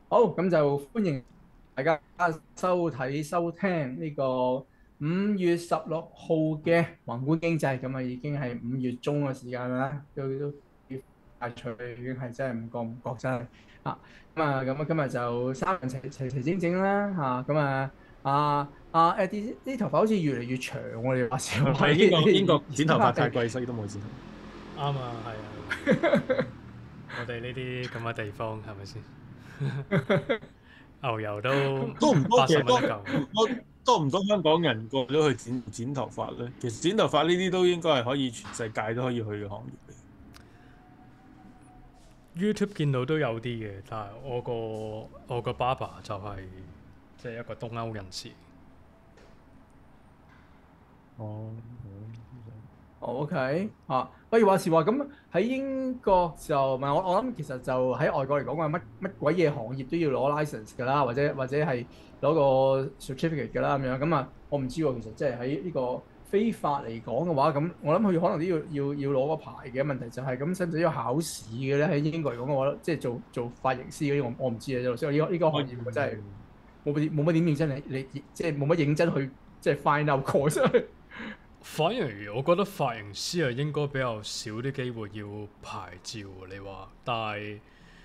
好，咁就歡迎大家收睇收聽呢個5月16號嘅宏觀經濟。咁啊已經係5月中嘅時間啦，都快脆，已經係真係唔覺真係啊。咁啊今日就三人齊整整啦嚇。啲頭髮好似越嚟越長喎，你話少啊？ 係英國剪頭髮太貴，所以都冇剪。 啱啊，係啊，我哋呢啲咁嘅地方係咪先？牛油都多唔多？ 八十蚊一嚿， 多唔多香港人過咗去剪頭髮咧？其實剪頭髮呢啲都應該係可以全世界都可以去嘅行業嚟。 YouTube 見到都有啲嘅，但係我個爸爸就係即係一個東歐人士。 哦， OK 不如話時話咁喺英國就唔係我諗其實就喺外國嚟講話乜鬼嘢行業都要攞 license 㗎啦，或者係攞個 certificate 㗎啦咁樣。咁啊我唔知喎，其實即係喺呢個非法嚟講嘅話，咁我諗佢可能都要攞個牌嘅。問題就係咁使唔使要考試嘅咧？喺英國嚟講嘅話，即係做髮型師嗰啲，我唔知啊。所以呢個行業我真係冇乜點認真你即係冇乜認真去即係 find out 過真係。 反而我覺得髮型師係應該比較少啲機會要牌照喎你話，但係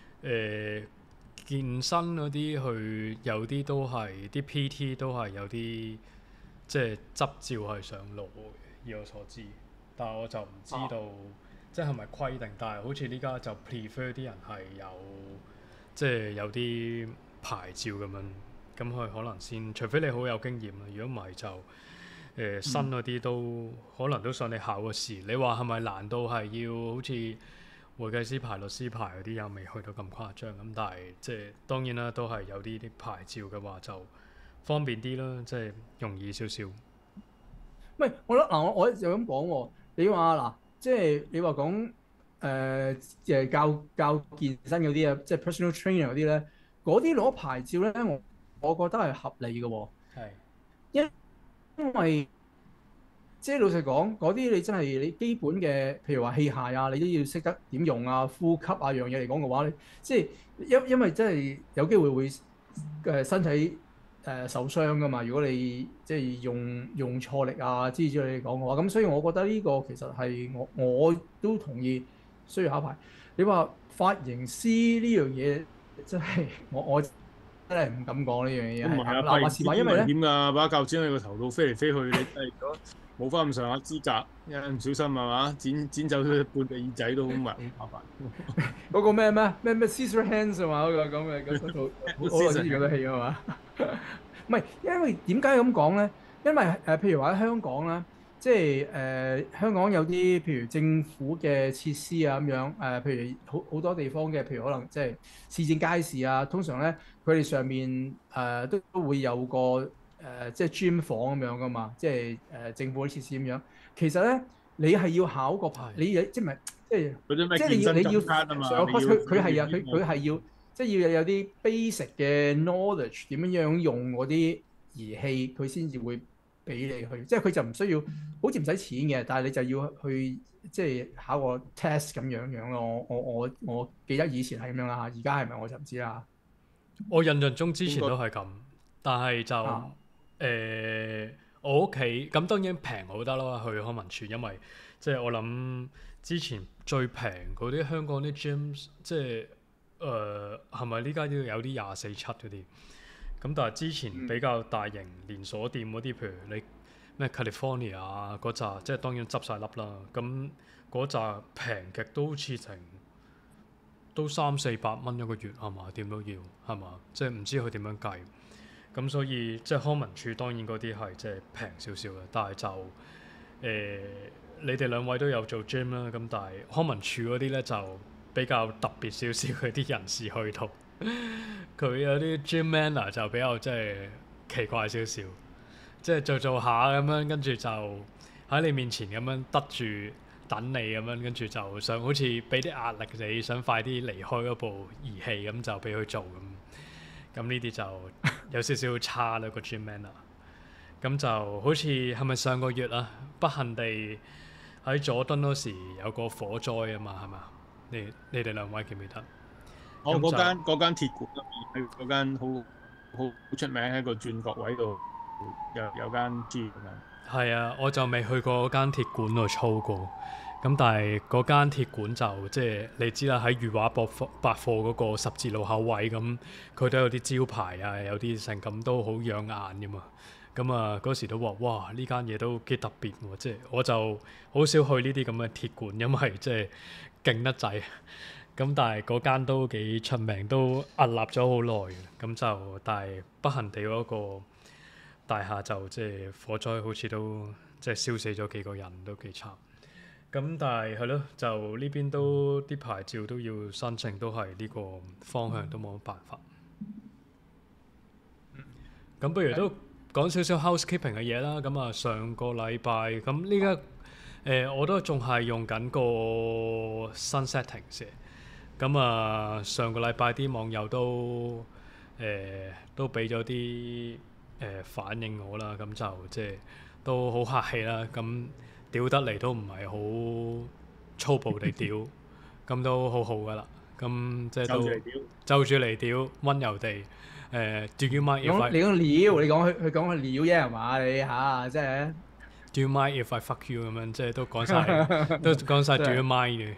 健身嗰啲去有啲都係啲 PT 都係有啲即係執照係上路嘅，以我所知。但係我就唔知道即係咪規定，但係好似呢家就 prefer 啲人係有即係有啲牌照咁樣，咁佢可能先，除非你好有經驗啦，如果唔係就。新嗰啲都可能都想你考個試，你話係咪難度係要好似會計師牌、律師牌嗰啲又未去到咁誇張咁？但係即係當然啦，都係有啲牌照嘅話就方便啲啦，即係容易少少。 唔係，我覺得嗱，我就咁講喎。你話嗱，即係你話講教健身嗰啲啊，即係 personal trainer 嗰啲咧，嗰啲攞牌照咧，我覺得係合理嘅喎。 係因為即係老實講，嗰啲你真係你基本嘅，譬如話器械啊，你都要識得點用啊，呼吸啊樣嘢嚟講嘅話咧，即係因為真係有機會身體受傷噶嘛。如果你即係用錯力啊之類嚟講嘅話，咁所以我覺得呢個其實係我都同意需要考牌。你話髮型師呢樣嘢真係我真係唔敢講呢樣嘢係啱。 咁唔係啊， 嗱話髮型師幾危時話因為咧。 險㗎，把鉸剪喺個頭度飛嚟飛去，你真係如果冇翻咁上下資格，一唔小心係嘛，剪走咗半隻耳仔都好麻煩。 嗰個咩 Scissor Hands 啊嘛，嗰個咁嘅嗰套好耐之前嗰套戲啊嘛。唔係，因為點解咁講咧？因為譬如話喺香港啦，即係香港有啲譬如政府嘅設施啊咁樣譬如好多地方嘅，譬如可能即係市政街市啊，通常咧佢哋上面都會有個即係 gym 房咁樣噶嘛，即係政府嘅設施咁樣。其實咧，你係要考個牌， 係你即係唔係即係嗰啲咩即係健身你要金卡啊嘛， 上你 course， 要佢係啊， 你佢係要即係要有啲 basic 嘅 knowledge 點樣用嗰啲儀器，佢先至會俾你去。即係佢就唔需要，好似唔使錢嘅，但係你就要去即係考個 test 咁樣咯。我記得以前係咁樣啦嚇，而家係咪我就唔知啦。 我印象中之應該前都係咁，但係就啊， 我屋企咁當然平好得啦，去康文署，因為即係我諗之前最平嗰啲香港啲 gym，即係係咪呢家都有啲24/7嗰啲？咁但係之前比較大型連鎖店嗰啲，譬如你咩 California 啊嗰扎，即係當然執晒笠啦。咁嗰扎平極都好似成都300-400蚊一個月係嘛？點都要係嘛？即係唔知佢點樣計。咁所以即係康文署當然嗰啲係即係平少少嘅，但係就你哋兩位都有做 gym 啦，咁但係康文署嗰啲咧就比較特別少少嘅啲人士去到，佢有啲 gym manner 就比較即係奇怪少少，即係做下咁樣，跟住就喺你面前咁樣得住等你咁樣，跟住就想好似俾啲壓力你，想快啲離開嗰部儀器咁就俾佢做咁。咁呢啲就有少少差啦個 gym manner。咁就好似係咪上個月啊？不幸地喺佐敦嗰時有個火災啊嘛，係嘛？你哋兩位記唔記得？ 我咁嗰間鐵館喺嗰間好出名喺個轉角位度有間 gym 咁樣。 係啊，我就未去過嗰間鐵館度操過。咁但係嗰間鐵館就即係你知啦，喺裕華百貨嗰個十字路口位咁，佢都有啲招牌啊，有啲成咁都好養眼㗎嘛。咁啊嗰時都話哇，呢間嘢都幾特別喎，即係我就好少去呢啲咁嘅鐵館，因為即係勁得滯。咁但係嗰間都幾出名，都屹立咗好耐。咁就但係不幸地嗰個大廈就即係火災，好似都即係燒死咗幾個人，都幾慘。咁但係係咯，就呢邊都啲牌照都要申請，都係呢個方向都冇乜辦法。咁不如都講少少 housekeeping 嘅嘢啦。咁啊，上個禮拜咁呢家我都仲係用緊個新 settings 嘅。咁啊，上個禮拜啲網友都俾咗啲反應我啦。咁就即係都好客氣啦。咁屌得嚟都唔係好粗暴地屌，咁都好好噶啦。咁即係都就住嚟屌，温柔地Do you mind if I 你講料，你講佢講佢料啫係嘛？你嚇即係 Do you mind if I fuck you 咁樣，即係都講晒，都講晒 Do you mind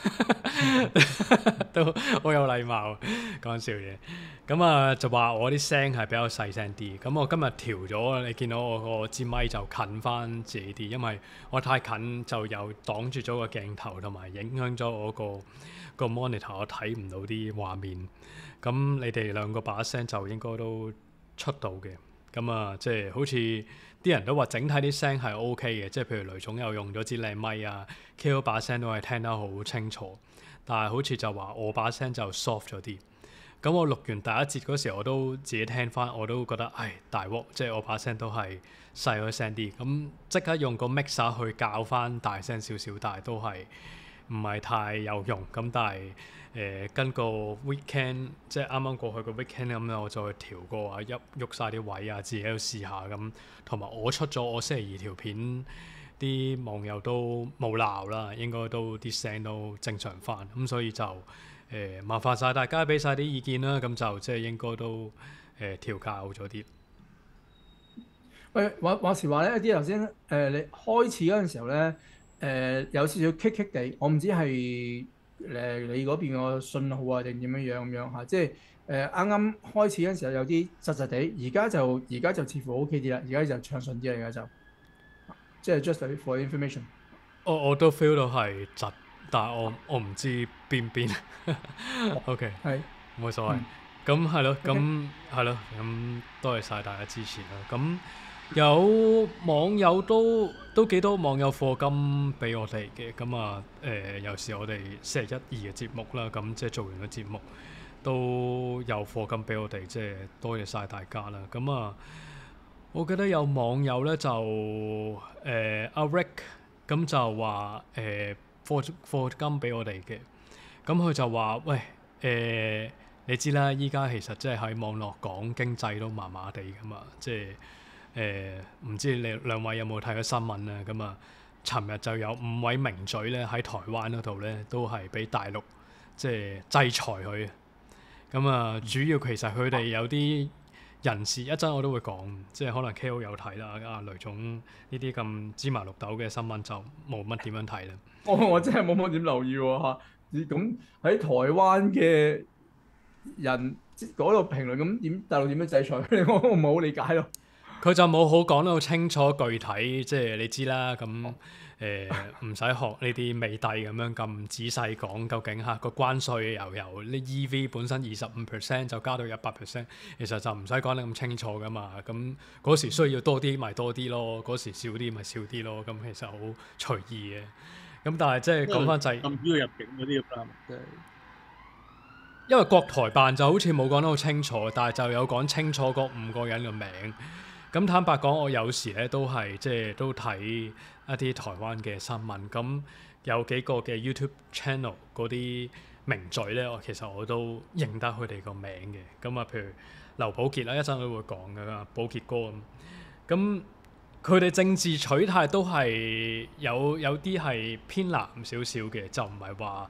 嘅，都好有禮貌，講笑嘢。咁啊就話我啲聲係比較細聲啲，咁我今日調咗，你見到我個支咪就近翻自己啲，因為我太近就又擋住咗個鏡頭，同埋影響咗我個 monitor，我睇唔到啲畫面。咁你哋兩個把聲就應該都出到嘅。咁啊，即係好似啲人都話整體啲聲係 OK 嘅，即係譬如雷總又用咗支靚咪啊 ，Ko 把聲都係聽得好清楚，但係好似就話我把聲就 soft 咗啲。咁我錄完第一節嗰時，我都自己聽翻，我都覺得唉大鑊，即係我把聲都係細咗聲啲。咁即刻用個 mixer 去校翻大聲少少，但係都係唔係太有用。咁但係跟個 weekend 即係啱啱過去個 weekend 咁咧，我再調過啊，喐晒啲位啊，自己喺度試下咁。同埋我出咗我星期2條片，啲網友都冇鬧啦，應該都啲聲都正常翻。咁所以就麻煩晒大家俾晒啲意見啦。咁就即係應該都調校咗啲。 喂，話時話咧，一啲頭先你開始嗰陣時候咧，有少少棘棘地，我唔知係你嗰邊個信號啊定點樣咁嚇，即係啱啱開始嗰陣時候有啲窒窒地，而家就似乎 OK 啲啦，而家就暢順啲啦，而家就即係 just for information。 我都 feel 到係窒，但係我唔知邊。OK， 係冇所謂。咁係咯，咁係咯，咁多謝晒大家支持啦。咁有網友都幾多網友課金俾我哋嘅。咁啊有時我哋星期1、2嘅節目啦，咁即係做完個節目都有課金俾我哋，即係多謝晒大家啦。咁啊，我記得有網友咧就阿 Rick 咁就話課金俾我哋嘅。咁佢就話喂你知啦，依家其實即係喺網絡講經濟都麻麻地噶嘛，即係唔知你兩位有冇睇過新聞咧？咁啊，尋日就有5位名嘴咧喺台灣嗰度咧，都係俾大陸即係制裁佢。咁啊，主要其實佢哋有啲人士，一陣我都會講，即係可能 Ko 有睇啦，阿雷總呢啲咁芝麻綠豆嘅新聞就冇乜點樣睇啦。 我真係冇乜點留意喎嚇。咁喺台灣嘅人嗰度評論，咁點大陸點樣制裁佢哋？我唔係好理解咯。 佢就冇好講得好清楚具體，即係你知啦。咁唔使學呢啲美帝咁樣咁仔細講，究竟個關稅由呢 EV 本身25%就加到100%，其實就唔使講得咁清楚噶嘛。咁嗰時需要多啲咪多啲咯，嗰時少啲咪少啲咯。咁其實好隨意嘅。咁但係即係講翻就係禁止佢入境嗰啲咁啦，即係。 因為國台辦就好似冇講得好清楚，但係就有講清楚嗰5個人嘅名。咁坦白講，我有時咧都係即係都睇一啲台灣嘅新聞。咁有幾個嘅 YouTube channel 嗰啲名嘴咧，其實我都認得佢哋個名嘅。咁啊，譬如劉寶傑啦，一陣都會講嘅嘛，寶傑哥咁。咁佢哋政治取態都係有啲係偏藍少少嘅，就唔係話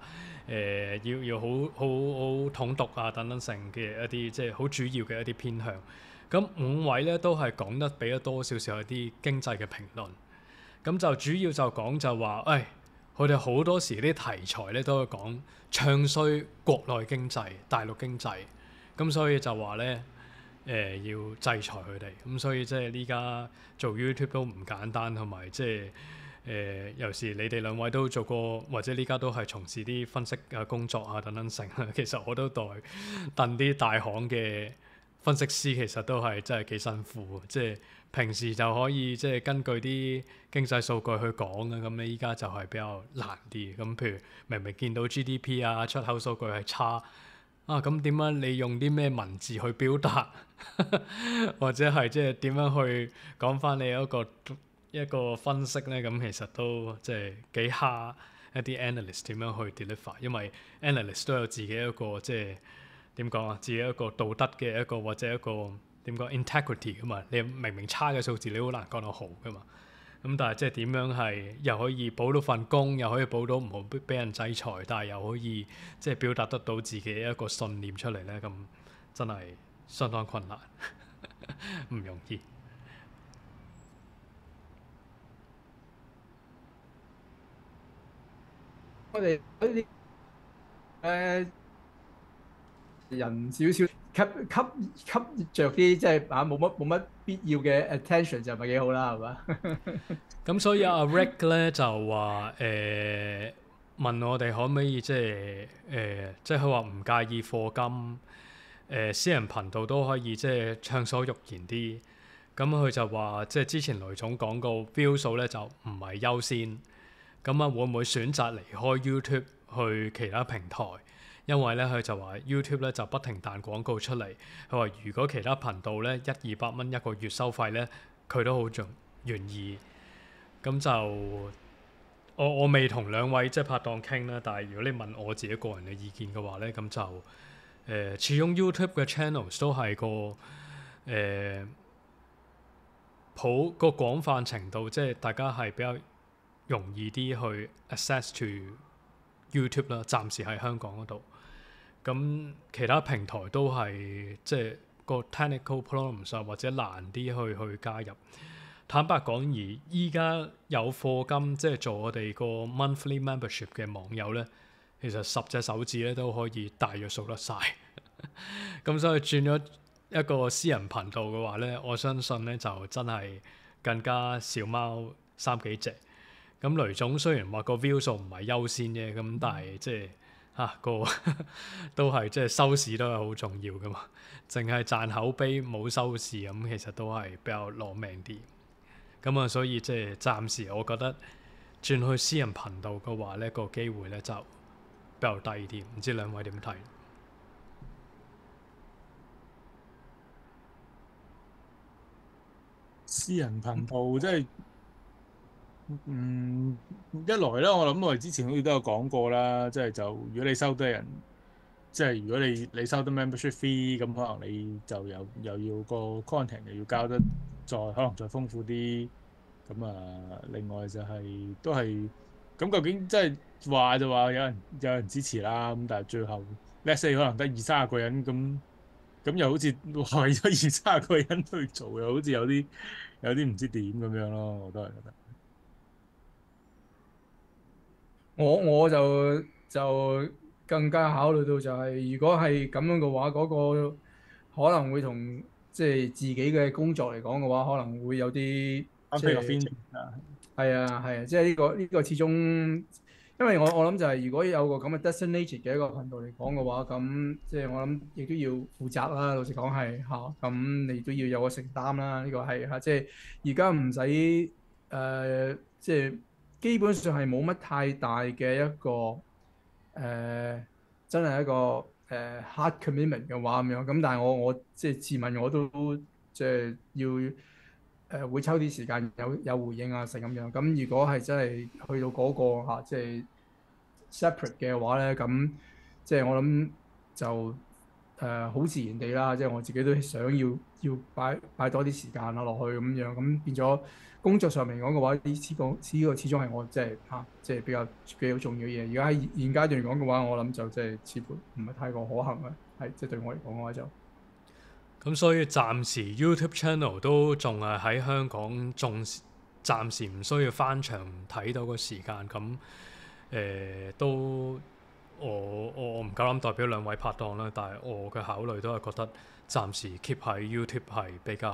要好統獨啊等等性嘅一啲即係好主要嘅一啲偏向。咁五位咧都係講得比較多少少一啲經濟嘅評論。咁就主要就講就話，佢哋好多時啲題材咧都係講唱衰國內經濟、大陸經濟。咁所以就話咧要制裁佢哋。咁所以即係呢家做 YouTube 都唔簡單，同埋即係有時你哋兩位都做過，或者呢家都係從事啲分析嘅工作啊等等成。其實我都戥啲大行嘅分析師其實都係真係幾辛苦，即係平時就可以即係根據啲經濟數據去講嘅，咁你依家就係比較難啲。咁譬如明明見到 GDP 啊出口數據係差啊，咁點樣你用啲咩文字去表達，或者係即係點樣去講翻你一個分析咧？咁其實都即係幾蝦一啲 analyst 點樣去 deliver， 因為 analyst 都有自己一個即係點講啊，自己一個道德嘅一個或者一個點講 integrity 噶嘛。你明明差嘅數字，你好難講到好噶嘛。咁但係即係點樣係又可以保到份工，又可以保到唔好俾人制裁，但係又可以即係表達得到自己一個信念出嚟咧，咁真係相當困難，唔容易。 我哋嗰啲人少少吸着啲即係冇乜必要嘅 attention 就唔係幾好啦，係嘛？ 咁所以阿 Rick 咧就話問我哋可唔可以即係即係佢話唔介意課金，私人頻道都可以即係暢所欲言啲。咁佢就話即係之前雷總講過 view 數咧就唔係優先。咁會唔會選擇離開 YouTube 去其他平台？因為咧佢就話 YouTube 咧就不停彈廣告出嚟。佢話如果其他頻道咧100-200蚊一個月收費咧，佢都好仲願意。咁就我未同兩位即係拍檔傾啦。但係如果你問我自己個人嘅意見嘅話咧，咁就始終 YouTube 嘅 channels 都係個普個廣泛程度，即係大家係比較容易啲去 access to YouTube 啦，暫時喺香港嗰度。咁其他平台都係即係個 technical problems 啊，或者難啲去加入。坦白講，而依家有課金即係做我哋個 monthly membership 嘅網友咧，其實10隻手指咧都可以大約數得晒。咁所以轉咗一個私人頻道嘅話咧，我相信咧就真係更加小貓3幾隻。咁雷總雖然話個 view 數唔係優先啫，咁但係即係都係即係收視都係好重要噶嘛。淨係賺口碑冇收視咁，其實都係比較攞命啲。咁所以即係暫時我覺得轉去私人頻道嘅話咧，個機會咧就比較低啲。唔知兩位點睇？ 私人頻道即係一來咧，我諗我哋之前好似都有講過啦，即係就如果你收得人，即係如果你收得 membership fee，咁可能你就又要個 content 又要交得可能再豐富啲。咁另外就係都係咁，究竟即係話就話有人支持啦，咁但係最後 let's say 可能得20-30個人咁又好似為咗20-30個人去做，又好似有啲唔知點咁樣咯，我都係覺得。 我就更加考慮到就係，如果係咁樣嘅話，嗰個可能會同即係自己嘅工作嚟講嘅話，可能會有啲即係係啊，即係呢個始終，因為我諗就係如果有個咁嘅 designated 嘅一個頻道嚟講嘅話，咁即係我諗亦都要負責啦。老實講係嚇，咁你都要有個承擔啦。呢個係嚇，即係而家唔使即係。基本上係冇乜太大嘅一個真係一個hard commitment 嘅話咁樣。咁但係我即係自問我都即係要會抽啲時間有回應啊成咁樣。咁如果係真係去到嗰個即係 separate 嘅話咧，咁即係我諗就好自然地啦，即係我自己都想要擺多啲時間啦落去咁樣，咁變咗工作上面講嘅話，呢個始終係我即係比較重要嘅嘢。而家喺現階段嚟講嘅話，我諗就即係似乎唔係太過可行啦，係即係對我嚟講嘅話就。 咁所以暫時 YouTube channel 都仲係喺香港，仲暫時唔需要翻牆睇到個時間。咁都我唔夠膽代表兩位拍檔啦，但係我嘅考慮都係覺得暫時 keep 喺 YouTube 係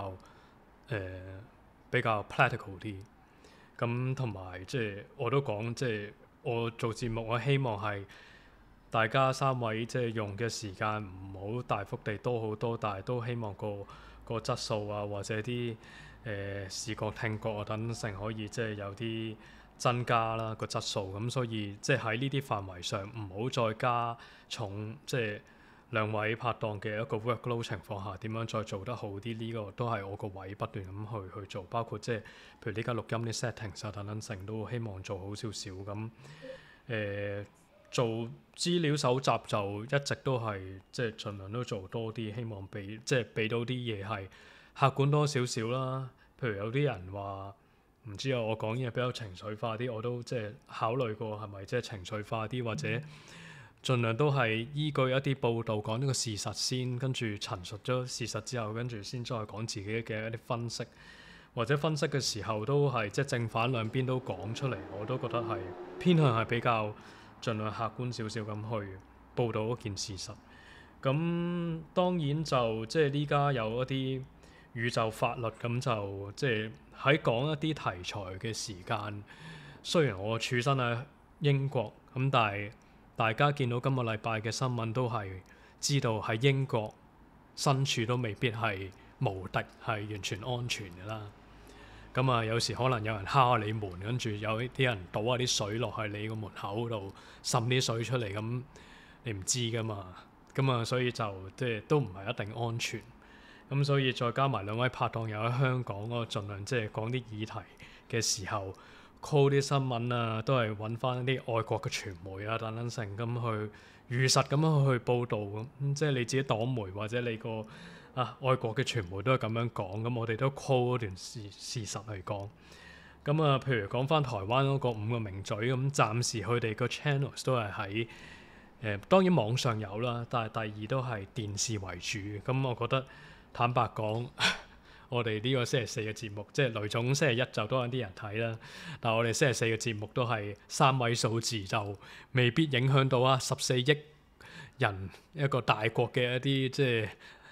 比較 practical 啲。咁同埋即係我都講，即係我做節目，我希望係大家三位即係用嘅時間唔好大幅地多好多，但係都希望個質素啊，或者啲視覺聽覺啊等成可以即係有啲增加啦個質素。咁所以即係喺呢啲範圍上唔好再加重，即係兩位拍檔嘅一個 workload 情況下點樣再做得好啲，呢個都係我個位不斷咁去做，包括即係譬如呢家錄音啲 settings 啊等等成都希望做好少少咁。做資料搜集就一直都係即係盡量都做多啲，希望俾到啲嘢係客觀多少少啦。譬如有啲人話唔知啊，我講嘢比較情緒化啲，我都即係考慮過係咪即係情緒化啲，或者盡量都係依據一啲報道講呢個事實先，跟住陳述咗事實之後，跟住先再講自己嘅一啲分析，或者分析嘅時候都係即係正反兩邊都講出嚟，我都覺得係偏向係比較盡量客觀少少咁去報導嗰件事實。咁當然就即係呢家有一啲宇宙法律，咁就即係喺講一啲題材嘅時間，雖然我處身喺英國，咁但係大家見到今個禮拜嘅新聞都係知道喺英國身處都未必係無敵，係完全安全嘅啦。咁啊，有時可能有人敲下你門，跟住有啲人倒下啲水落去你個門口度，滲啲水出嚟，咁你唔知噶嘛。咁啊，所以就即係都唔係一定安全。咁所以再加埋兩位拍檔又喺香港，我盡量即係講啲議題嘅時候 call 啲新聞啊，都係揾翻啲外國嘅傳媒啊等等成咁去如實咁樣去報導咁。即係你自己黨媒或者你個外國嘅傳媒都係咁樣講，咁我哋都 call 嗰段事實嚟講。咁啊，譬如講翻台灣嗰個5個名嘴，咁暫時佢哋個 channels 都係喺當然網上有啦，但係第二都係電視為主。咁我覺得坦白講，我哋呢個星期四嘅節目，即係雷總星期一就多啲人睇啦，但係我哋星期四嘅節目都係3位數字，就未必影響到14億人一個大國嘅一啲即係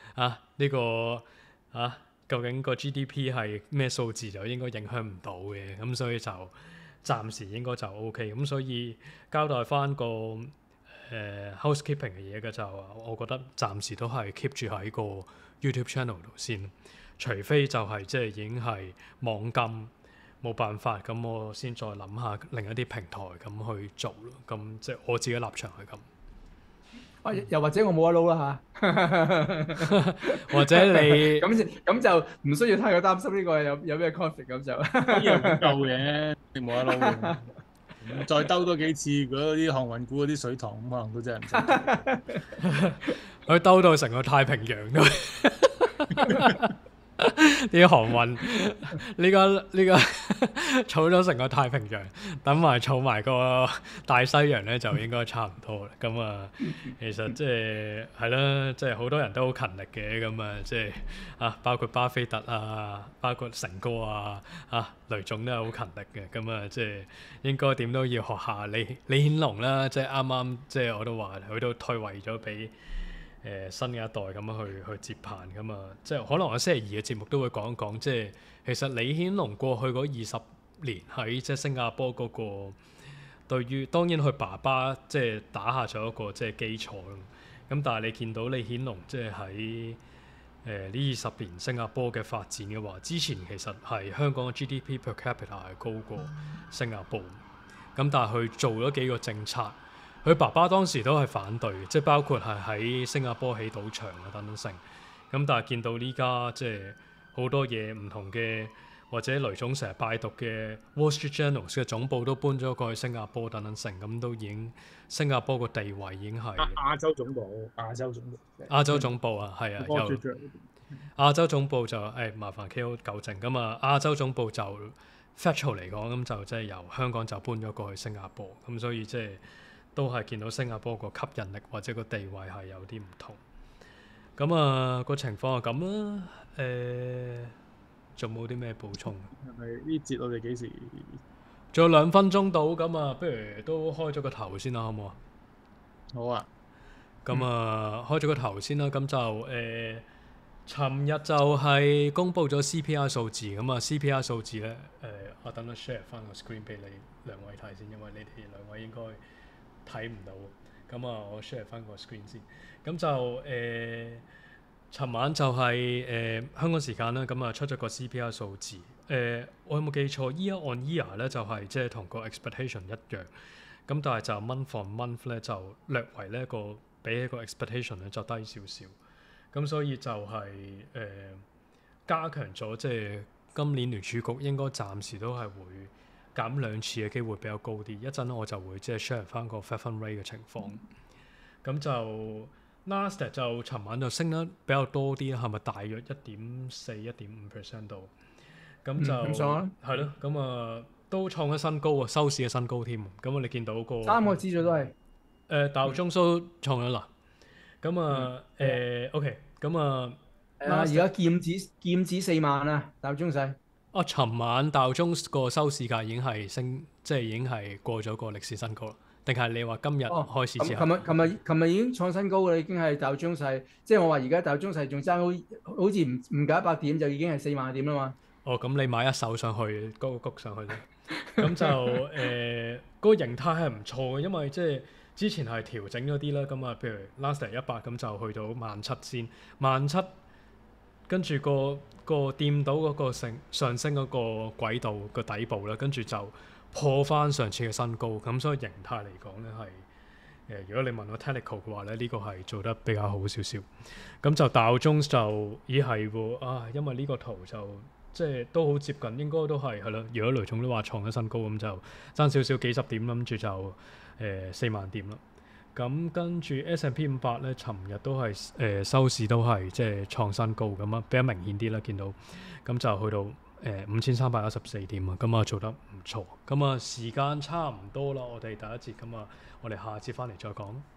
究竟個 GDP 係咩數字就應該影響唔到嘅，咁所以就暫時應該就 OK。咁所以交代翻個housekeeping 嘅嘢嘅就，我覺得暫時都係 keep 住喺個 YouTube channel 度先，除非就係即係已經係網禁冇辦法，咁我先再諗下另一啲平台咁去做咯。咁即係我自己立場係咁。 又或者我冇得撈啦嚇， 或者你咁就唔需要太過擔心呢個有咩 conflict 咁就呢樣唔夠嘅，你冇得撈嘅。再兜多幾次，嗰啲航運股嗰啲水塘咁，可能都真係唔使。 佢兜到成個太平洋都啲航運呢個儲咗成個太平洋，等埋儲埋個大西洋咧，就應該差唔多啦。咁啊，其實即係啦，即係好多人都好勤力嘅。咁啊，即係包括巴菲特啊，包括成哥啊，雷總都係好勤力嘅。咁啊，即係應該點都要學下李顯龍啦。即係啱啱即係我都話佢都退位咗俾新嘅一代咁樣去接棒咁啊，即係可能我星期二嘅節目都會講一講，即係其實李顯龍過去嗰20年喺即係新加坡嗰個對於當然佢爸爸即係打下咗一個即係基礎咯。咁但係你見到李顯龍即係喺呢20年新加坡嘅發展嘅話，之前其實係香港嘅 GDP per capita 係高過新加坡。咁但係佢做咗幾個政策。佢爸爸當時都係反對嘅，即係包括係喺新加坡起賭場啊等等成。咁但係見到呢家即係好多嘢唔同嘅或者雷總成日拜讀嘅 Wall Street Journal 嘅總部都搬咗過去新加坡等等成，咁都已經新加坡個地位已經係亞洲總部，亞洲總部啊，係啊， 有亞洲總部就麻煩 KO 糾正咁啊，亞洲總部就 factual 嚟講咁就即係由香港就搬咗過去新加坡，咁所以即係都係見到新加坡個吸引力或者個地位係有啲唔同。咁啊個情況係咁啦，仲冇啲咩補充？ 係咪呢節我哋幾時？ 仲有2分鐘到，咁啊，不如都開咗個頭先啦，好唔好啊？ 好啊。 咁啊，開咗個頭先啦，咁就尋日就係公布咗 CPI 數字，咁啊 CPI 數字咧，我等我 share 翻個 screen 俾你兩位睇先，因為你哋兩位應該睇唔到，咁啊我 share 翻個 screen 先，咁就尋晚就係香港時間啦，咁啊出咗個 CPI 數字，我有冇記錯 year on year 咧就係即係同個 expectation 一樣，咁但係就 month on month 咧就略為呢個比起個 expectation 咧就低少少，咁所以就係加強咗即係今年聯儲局應該暫時都係會減2次嘅機會比較高啲，一陣咧我就會即係 share 翻個 Fed Fund Rate 嘅情況，咁就。Nasdaq 就尋晚就升得比較多啲，係咪大約1.4、1.5% 度？咁就係咯，咁啊都創咗新高啊，收市嘅新高添。咁你見到個 3個指數都係道瓊斯都創咗啦。咁啊OK，咁啊而家劍指4萬啊，道瓊斯。 尋晚道瓊斯個收市價已經係升，即係已經係過咗個歷史新高啦。定係你話今日開始之後？ 琴日已經創新高啦，已經係道瓊斯，即係我話而家道瓊斯仲爭好似唔夠100點就已經係4萬點啦嘛。 咁你買一手上去，嗰個谷上去啫。咁就嗰個形態係唔錯嘅，因為即係之前係調整咗啲啦。咁啊，譬如 Nasdaq 100咁就去到17,000先，17,000跟住個掂到嗰個上升嗰個軌道個底部啦，跟住就破翻上次嘅新高，咁所以形態嚟講咧係如果你問我 technical 嘅話咧，呢個係做得比較好少少。咁就道瓊斯就係喎啊，因為呢個圖就即係都好接近，應該都係啦。如果雷總都話創咗新高，咁就爭少少幾十點，諗住就4萬點啦。咁跟住 S&P 500咧，尋日都係收市都係即係創新高咁啊，比較明顯啲啦，見到咁就去到5314點啊，咁啊做得唔錯，咁啊時間差唔多啦，我哋第一節咁啊，我哋下節翻嚟再講。